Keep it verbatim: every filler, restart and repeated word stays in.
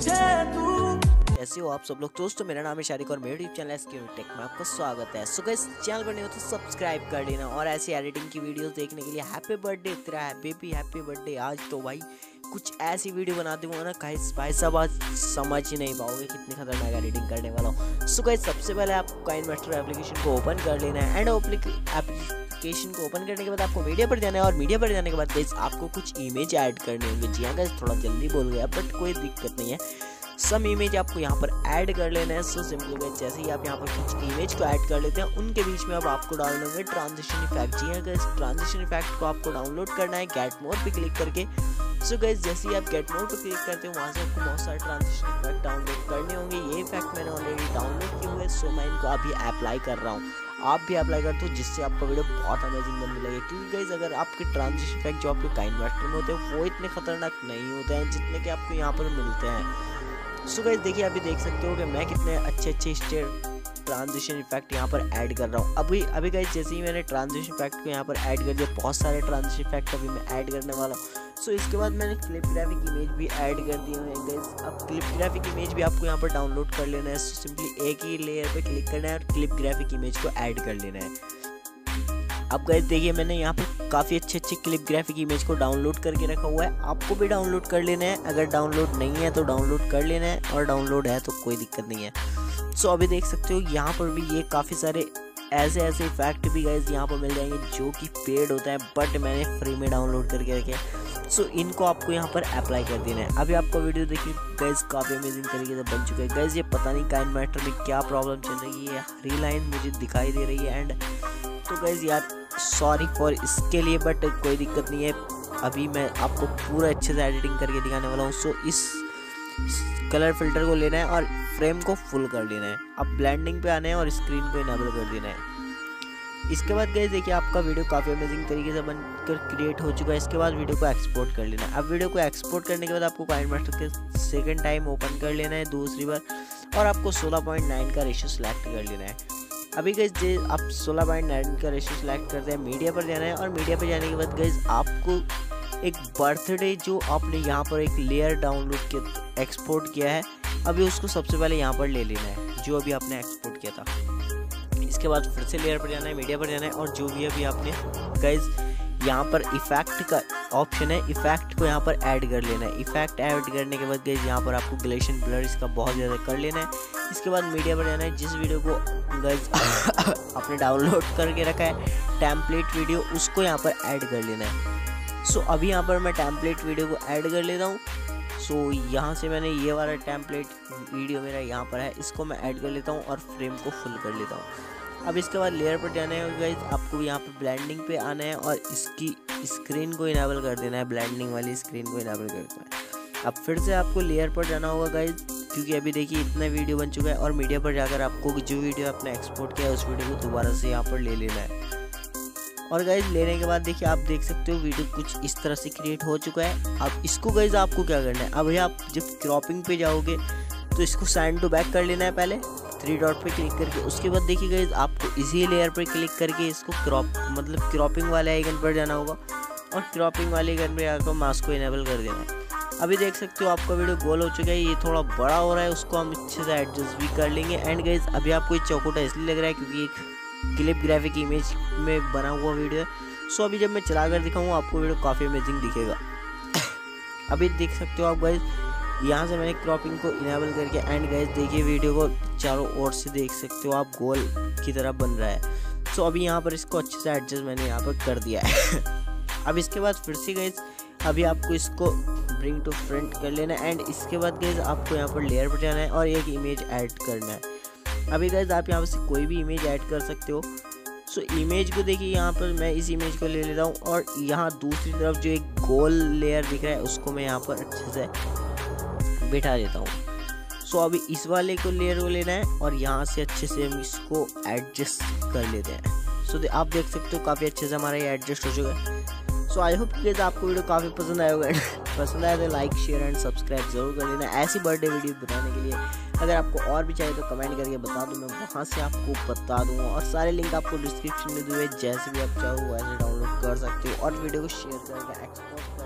कैसे हो आप सब लोग दोस्तों, मेरा नाम है शारिक और मेरे यूट्यूब चैनल एसके टेक में आपका स्वागत है। सो गाइस, चैनल पर नहीं हो तो सब्सक्राइब कर लेना और ऐसी एडिटिंग की वीडियोस देखने के लिए हैप्पी बर्थडे तेरा बेबी, हैप्पी बर्थडे। आज तो भाई कुछ ऐसी वीडियो बना दूंगा ना गाइस, भाई साहब आज समझ ही नहीं पाओगे कितनी खतरनाक एडिटिंग करने वाला हूँ। सो गाइस, सबसे पहले आपको काइनमास्टर एप्लीकेशन को ओपन कर लेना है एंड एप्लीकेशन को ओपन करने के बाद आपको मीडिया पर जाना है और मीडिया पर जाने के बाद गाइस आपको कुछ इमेज ऐड करने होंगे। जी हाँ गाइस, थोड़ा जल्दी बोल गया बट कोई दिक्कत नहीं है, सम इमेज आपको यहाँ पर ऐड कर लेना है। सो सिंपल गाइस, जैसे ही आप यहाँ पर कुछ इमेज को ऐड कर लेते हैं उनके बीच में अब आपको डाउनलोड होंगे ट्रांजिशन इफेक्ट। जी हाँ गाइस, ट्रांजिशन इफेक्ट को आपको डाउनलोड करना है गेट मोर पे क्लिक करके। सो गाइस, जैसे ही आप गेट मोर पे क्लिक करते हो वहाँ से आपको बहुत सारे ट्रांजिशन इफेक्ट डाउनलोड करने होंगे। ये इफेक्ट मैंने ऑलरेडी डाउनलोड किए हुए, सो मैं इनको अभी अप्लाई कर रहा हूँ। आप भी अप्लाई करते हो जिससे आपका वीडियो बहुत अमेजिंग बनने लगे, क्योंकि गाइस अगर आपके ट्रांजिशन इफेक्ट जो आपके काइनमास्टर में होते हैं वो इतने खतरनाक नहीं होते हैं जितने कि आपको यहाँ पर मिलते हैं। सो गाइस देखिए, अभी देख सकते हो कि मैं कितने अच्छे अच्छे स्टेट ट्रांजिशन इफेक्ट यहाँ पर ऐड कर रहा हूँ। अभी अभी गाइस जैसे ही मैंने ट्रांजिशन इफेक्ट को यहाँ पर ऐड कर दिया, बहुत सारे ट्रांजिशन इफेक्ट अभी मैं ऐड करने वाला हूँ। सो so, इसके बाद मैंने क्लिप ग्राफिक इमेज भी ऐड कर दिए हैं गाइस। अब क्लिप ग्राफिक इमेज भी आपको यहाँ पर डाउनलोड कर लेना है। so, सिंपली एक ही लेयर पे क्लिक करना है और क्लिप ग्राफिक इमेज को ऐड कर लेना है। अब गाइस देखिए, मैंने यहाँ पर काफ़ी अच्छे अच्छे क्लिप ग्राफिक इमेज को डाउनलोड करके रखा हुआ है, आपको भी डाउनलोड कर लेना है। अगर डाउनलोड नहीं है तो डाउनलोड कर लेना है और डाउनलोड है तो कोई दिक्कत नहीं है। सो so, अभी देख सकते हो यहाँ पर भी ये काफ़ी सारे ऐसे ऐसे इफेक्ट भी गाइस यहाँ पर मिल जाएंगे जो कि पेड होता है बट मैंने फ्री में डाउनलोड करके रखे हैं। सो so, इनको आपको यहाँ पर अप्लाई कर देना है। अभी आपको वीडियो देखिए गाइस, काफ़ी अमेजिंग तरीके से बन चुका है गाइस। ये पता नहीं काइनमास्टर में क्या प्रॉब्लम चल रही है, हरी लाइन मुझे दिखाई दे रही है एंड तो गाइस यार सॉरी फॉर इसके लिए, बट कोई दिक्कत नहीं है। अभी मैं आपको पूरा अच्छे से एडिटिंग करके दिखाने वाला हूँ। सो इस कलर फिल्टर को लेना है और फ्रेम को फुल कर लेना है। अब ब्लेंडिंग पे आना है और स्क्रीन को इनेबल कर देना है। इसके बाद गाइस देखिए, आपका वीडियो काफ़ी अमेजिंग तरीके से बनकर क्रिएट हो चुका है। इसके बाद वीडियो को एक्सपोर्ट कर लेना है। अब वीडियो को एक्सपोर्ट करने के बाद आपको काइनमास्टर के सेकेंड टाइम ओपन कर लेना है दूसरी बार और आपको सोलह पॉइंट नाइन का रेशियो सेलेक्ट कर लेना है। अभी गाइस जे आप सोलह पॉइंट नाइन का रेशियो सेलेक्ट करते हैं, मीडिया पर जाना है और मीडिया पर जाने के बाद गाइस आपको एक बर्थडे जो आपने यहाँ पर एक लेयर डाउनलोड किया एक्सपोर्ट किया है, अभी उसको सबसे पहले यहाँ पर ले लेना है जो अभी आपने एक्सपोर्ट किया था। इसके बाद फिर से लेयर पर जाना है, मीडिया पर जाना है और जो भी अभी आपने गाइस यहाँ पर इफेक्ट का ऑप्शन है, इफेक्ट को यहाँ पर ऐड कर लेना है। इफेक्ट ऐड करने के बाद गाइस यहाँ पर आपको ग्लेशियन ब्लर इसका बहुत ज़्यादा कर लेना है। इसके बाद मीडिया पर जाना है, जिस वीडियो को गाइस आपने डाउनलोड करके रखा है टेम्पलेट वीडियो, उसको यहाँ पर ऐड कर लेना है। सो so, अभी यहाँ पर मैं टेम्पलेट वीडियो को ऐड कर लेता हूँ। सो so, यहाँ से मैंने ये वाला टेम्पलेट वीडियो मेरा यहाँ पर है, इसको मैं ऐड कर लेता हूँ और फ्रेम को फुल कर लेता हूँ। अब इसके बाद लेयर पर जाना है गाइस, आपको यहाँ पर ब्लेंडिंग पे आना है और इसकी स्क्रीन को इनेबल कर देना है, ब्लेंडिंग वाली स्क्रीन को इनेबल कर देना है। अब फिर से आपको लेयर पर जाना होगा गाइस, क्योंकि अभी देखिए इतना वीडियो बन चुका है और मीडिया पर जाकर आपको जो वीडियो आपने एक्सपोर्ट किया है उस वीडियो को दोबारा से यहाँ पर ले लेना है। और गाइज लेने के बाद देखिए, आप देख सकते हो वीडियो कुछ इस तरह से क्रिएट हो चुका है। अब इसको गाइज आपको क्या करना है, अभी आप जब क्रॉपिंग पे जाओगे तो इसको सेंड टू बैक कर लेना है पहले थ्री डॉट पे क्लिक करके। उसके बाद देखिए गाइज आपको इसी लेयर पर क्लिक करके इसको क्रॉप मतलब क्रॉपिंग वाले आइकन पर जाना होगा और क्रॉपिंग वाले आइकन पर आकर मास्क को इनेबल कर देना है। अभी देख सकते हो आपका वीडियो गोल हो चुका है, ये थोड़ा बड़ा हो रहा है, उसको हम अच्छे से एडजस्ट भी कर लेंगे। एंड गाइज अभी आपको ये चौकोटा इसलिए लग रहा है क्योंकि एक क्लिप ग्राफिक इमेज में बना हुआ वीडियो है। सो अभी जब मैं चला कर दिखाऊंगा आपको वीडियो काफ़ी अमेजिंग दिखेगा। अभी देख सकते हो आप गाइज, यहाँ से मैंने क्रॉपिंग को इनेबल करके एंड गाइज देखिए वीडियो को चारों ओर से देख सकते हो आप गोल की तरह बन रहा है। सो अभी यहाँ पर इसको अच्छे से एडजस्ट मैंने यहाँ पर कर दिया है। अब इसके बाद फिर से गाइज अभी आपको इसको ब्रिंग टू फ्रंट कर लेना है एंड इसके बाद गाइज आपको यहाँ पर लेयर पर जाना है और एक इमेज ऐड करना है। अभी गाइज आप यहाँ से कोई भी इमेज ऐड कर सकते हो। सो so, इमेज को देखिए, यहाँ पर मैं इस इमेज को ले लेता हूँ और यहाँ दूसरी तरफ जो एक गोल लेयर दिख रहा है उसको मैं यहाँ पर अच्छे से बिठा देता हूँ। सो so, अभी इस वाले को लेयर को लेना है और यहाँ से अच्छे से हम इसको एडजस्ट कर लेते हैं। सो so, आप देख सकते हो काफ़ी अच्छे से हमारा ये एडजस्ट हो चुका है। सो आई होप कि आपको वीडियो काफ़ी पसंद आया होगा। पसंद आया तो लाइक शेयर एंड सब्सक्राइब जरूर कर लेना ऐसी बर्थडे वीडियो बनाने के लिए। अगर आपको और भी चाहिए तो कमेंट करके बता दो, मैं वहाँ से आपको बता दूंगा और सारे लिंक आपको डिस्क्रिप्शन में दिए, जैसे भी आप चाहो वैसे डाउनलोड कर सकते हो और वीडियो को शेयर करके एक्सपोर्ट